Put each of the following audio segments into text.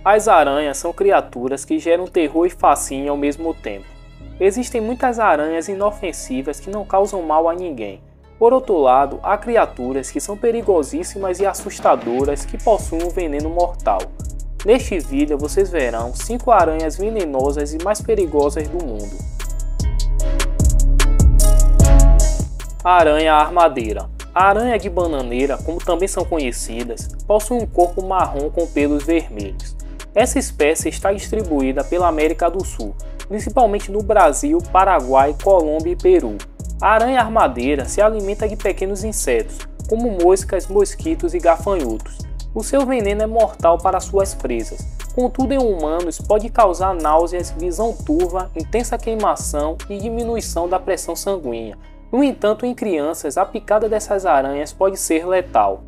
As aranhas são criaturas que geram terror e fascínio ao mesmo tempo. Existem muitas aranhas inofensivas que não causam mal a ninguém. Por outro lado, há criaturas que são perigosíssimas e assustadoras que possuem um veneno mortal. Neste vídeo vocês verão 5 aranhas venenosas e mais perigosas do mundo. A aranha armadeira. A aranha de bananeira, como também são conhecidas, possui um corpo marrom com pelos vermelhos. Essa espécie está distribuída pela América do Sul, principalmente no Brasil, Paraguai, Colômbia e Peru. A aranha armadeira se alimenta de pequenos insetos, como moscas, mosquitos e gafanhotos. O seu veneno é mortal para suas presas, contudo em humanos pode causar náuseas, visão turva, intensa queimação e diminuição da pressão sanguínea. No entanto, em crianças, a picada dessas aranhas pode ser letal.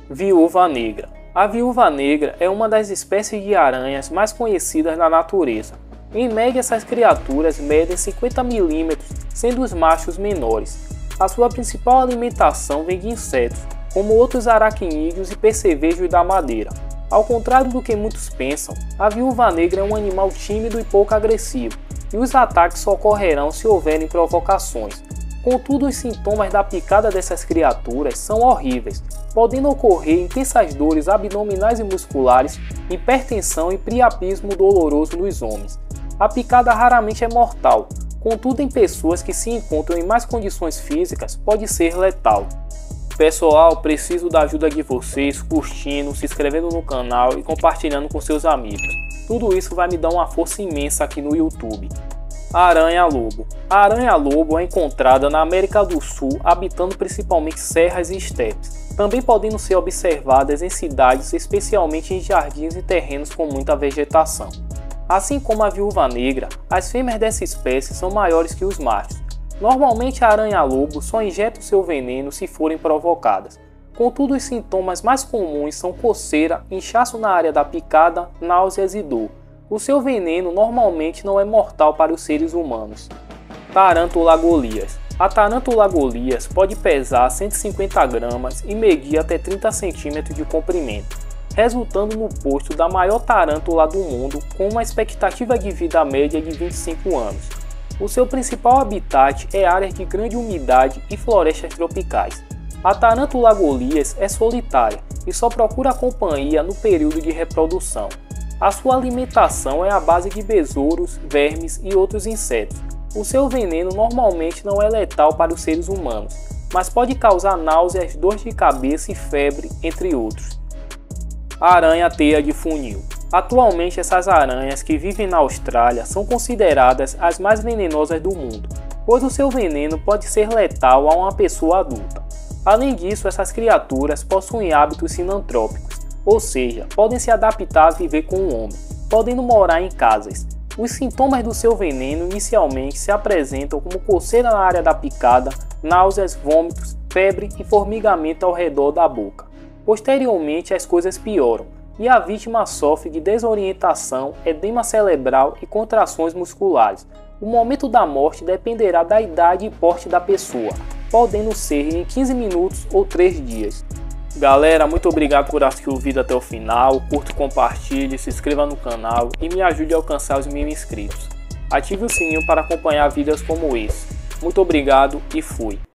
Viúva negra. A viúva negra é uma das espécies de aranhas mais conhecidas na natureza. Em média, essas criaturas medem 50 mm, sendo os machos menores. A sua principal alimentação vem de insetos, como outros aracnídeos e percevejos da madeira. Ao contrário do que muitos pensam, a viúva negra é um animal tímido e pouco agressivo, e os ataques só ocorrerão se houverem provocações. Contudo, os sintomas da picada dessas criaturas são horríveis, podendo ocorrer intensas dores abdominais e musculares, hipertensão e priapismo doloroso nos homens. A picada raramente é mortal, contudo em pessoas que se encontram em más condições físicas pode ser letal. Pessoal, preciso da ajuda de vocês curtindo, se inscrevendo no canal e compartilhando com seus amigos. Tudo isso vai me dar uma força imensa aqui no YouTube. A aranha-lobo. A aranha-lobo é encontrada na América do Sul, habitando principalmente serras e estepes, também podendo ser observadas em cidades, especialmente em jardins e terrenos com muita vegetação. Assim como a viúva negra, as fêmeas dessa espécie são maiores que os machos. Normalmente a aranha-lobo só injeta o seu veneno se forem provocadas. Contudo, os sintomas mais comuns são coceira, inchaço na área da picada, náuseas e dor. O seu veneno normalmente não é mortal para os seres humanos. Tarântula golias. A tarântula golias pode pesar 150 gramas e medir até 30 centímetros de comprimento, resultando no posto da maior tarântula do mundo, com uma expectativa de vida média de 25 anos. O seu principal habitat é áreas de grande umidade e florestas tropicais. A tarântula golias é solitária e só procura companhia no período de reprodução. A sua alimentação é à base de besouros, vermes e outros insetos. O seu veneno normalmente não é letal para os seres humanos, mas pode causar náuseas, dor de cabeça e febre, entre outros. A aranha-teia de funil. Atualmente, essas aranhas que vivem na Austrália são consideradas as mais venenosas do mundo, pois o seu veneno pode ser letal a uma pessoa adulta. Além disso, essas criaturas possuem hábitos sinantrópicos, ou seja, podem se adaptar a viver com o homem, podendo morar em casas. Os sintomas do seu veneno inicialmente se apresentam como coceira na área da picada, náuseas, vômitos, febre e formigamento ao redor da boca. Posteriormente, as coisas pioram e a vítima sofre de desorientação, edema cerebral e contrações musculares. O momento da morte dependerá da idade e porte da pessoa, podendo ser em 15 minutos ou 3 dias. Galera, muito obrigado por assistir o vídeo até o final, curta, compartilhe, se inscreva no canal e me ajude a alcançar os 1000 inscritos. Ative o sininho para acompanhar vídeos como esse. Muito obrigado e fui!